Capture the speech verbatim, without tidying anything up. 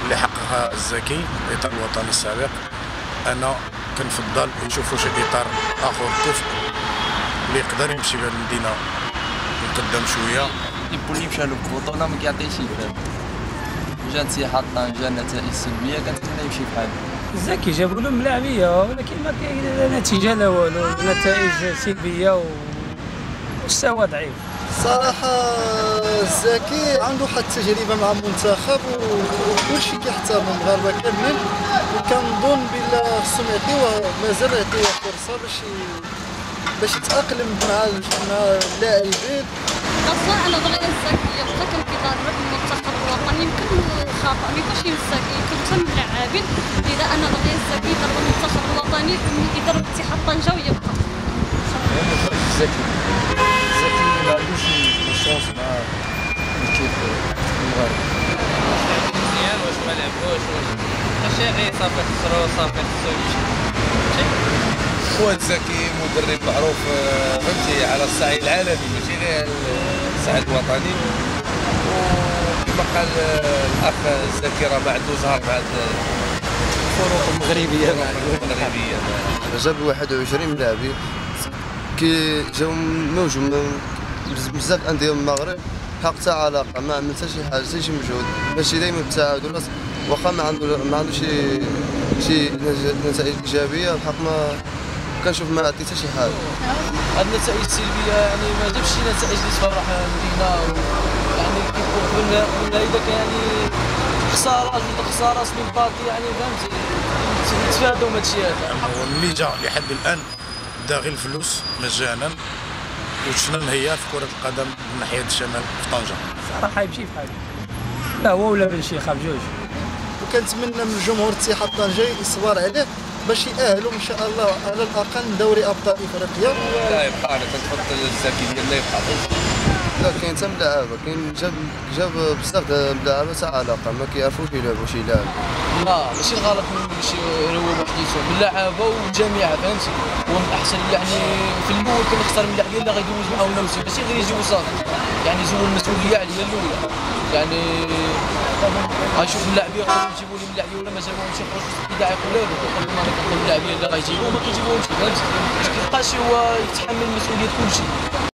اللي حققها الزكي الاطار الوطني السابق، انا كنفضل نشوفوا شي اطار اخر كفء اللي يقدر يمشي بهذه المدينه مقدم شويه. اللي مشى له بطونه ما كيعطيش يفهم، جا انسحاب طنجه نتائج سلبيه كنتمنى يمشي بحال زكي. جابوا له ملاعبيه ولكن ما كاين نتيجه لا والو، نتائج سلبيه ومستوى ضعيف. صراحه الزكي عنده واحد التجربه مع المنتخب وكلشي كيحترم المغاربه كاملين، وكنظن بلا خصهم يعطيوه مازال يعطيوه فرصه باش باش يتاقلم مع مع اللاعبين. خاصة على ضغط الزكي وقت كان كيدرب المنتخب الوطني يمكن الخطأ ما يكونش الزكي، يمكن حتى من اللاعبين. إذا أن ضغط الزكي يدرب المنتخب الوطني يدرب اتحاد طنجة ويبقى. الزكي الزكي ما عندوش الشانس مع الكيب المغرب. مزيان واش ما لعبوش واش ماشي غير صافي خسروا صافي خصو يمشي. هو الزكي مدرب معروف فهمتي على الصعيد العالمي ماشي غير الصعيد الوطني، وكما قال الاخ الزكي راه ما عنده زهر مع الفروق المغربيه المغربيه. جاب واحد وعشرين لاعبين كي جاو موجود بزاف انديه من المغرب، حق تاع علاقه ما عمل حتى شي حاجه حتى شي مجهود، ماشي دائما بالتعاون والناس واخا ما عنده ما عنده شي شي نتائج ايجابيه، الحق ما كنشوف ما عطي حتى شي حاجه. هاد النتائج السلبيه يعني ما جابش شي نتائج اللي تفرح المدينه، يعني كيقول قلنا قلنا اذا كان يعني خساره جوج خساره سمين باطي يعني فهمتي نتفاداو من هادشي هذا. هو ملي جا لحد الان دا غير الفلوس مجانا، وشفنا النهيه في كره القدم من ناحيه الشمال في طنجه. صراحه يمشي بحال لا هو ولا بن شيخه بجوج. وكنتمنى من جمهور اتحاد طنجة يصبر عليه باش يأهلوا ان شاء الله على الاقل دوري ابطال افريقيا. لا يبقى انا كنفضل الزكي ديالنا يبقى. لا كاين حتى ملاعبه، كاين جاب جاب بزاف د الملاعبه تاع علاقه ما كيعرفوش يلعبوا شي لاعب. لا ماشي غلط باش يروّوا وحديتهم باللعابه والجميع فهمتي، هو من الاحسن يعني في الاول كنختار من اللاعبين اللي غيدوز معاهم نفسه ماشي غير يجيو صافي، يعني يجيو المسؤوليه عليا الاولى، يعني غنشوف اللاعبين يجيبوا لي من اللاعبين ولا ما جابوهمش يخرج في البدايه يقول له يقول لهم انا كنطلب اللاعبين اللي غيجيبوهم ما كيجيبوهمش فهمتي، باش كيبقاش هو يتحمل مسؤوليه كلشي.